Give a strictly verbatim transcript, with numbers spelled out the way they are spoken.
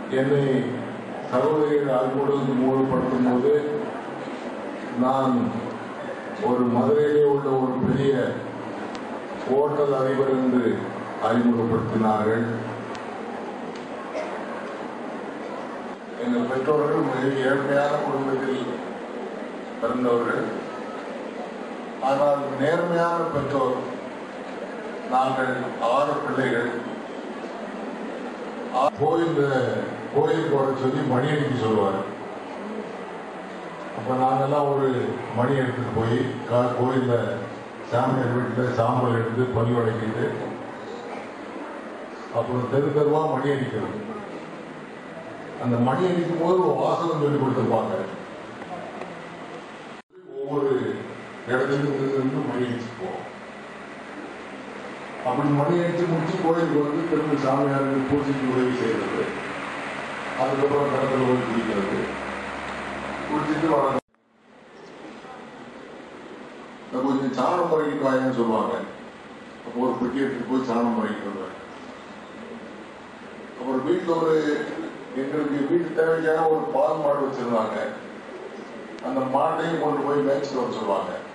என்னை சகோதரிகள் அறிமுகத்துக்கு மூலப்படுத்தும் போது நான் ஒரு மதுரையிலே உள்ள ஒரு பெரிய ஓட்டல் அதிபர் என்று அறிமுகப்படுத்தினார்கள். எங்கள் பெற்றோர்கள் மிக ஏழ்மையான குடும்பத்தில் பிறந்தவர்கள். ஆனால் நேர்மையான பெற்றோர். நாங்கள் ஆறு பிள்ளைகள். கோயில் கோயிலுக்கு வர சொல்லி மணி அடிக்க சொல்லுவார். அப்போ நாங்கெல்லாம் ஒரு மணி எடுத்துட்டு போய் கோயிலில் சாமியார் வீட்டில் சாம்பல் எடுத்து பல்லு வளைக்கிட்டு அப்புறம் தெரு தெருவா மணி அடிக்கிறது. அந்த மணி அடிக்கும் போது ஒரு வாசகம் சொல்லி கொடுத்துருப்பாங்க. ஒவ்வொரு இடத்துலையும் இருந்து மணி அடிச்சுப்போம். அப்படி மணி அடிச்சு முடிச்சு கோயிலுக்கு வந்து திரும்ப சாமியாருக்கு பூஜைக்கு உதவி செய்யறது. அதுக்கப்புறம் கடத்தில் போய் குடிக்கிறது. குடிச்சிட்டு வர கொஞ்சம் சாணம் முறைக்கிட்டு வாங்கன்னு சொல்லுவாங்க. அப்போ ஒரு பெட்டி எடுத்துட்டு போய் சாணம் முறைக்கிட்டு வருவாங்க. அப்புறம் வீட்டில் ஒரு எங்களுக்கு வீட்டு தேவைக்கான ஒரு பால் மாடு வச்சிருந்தாங்க. அந்த மாட்டையும் கொண்டு போய் மேய்ச்சிட்டு வர சொல்லுவாங்க.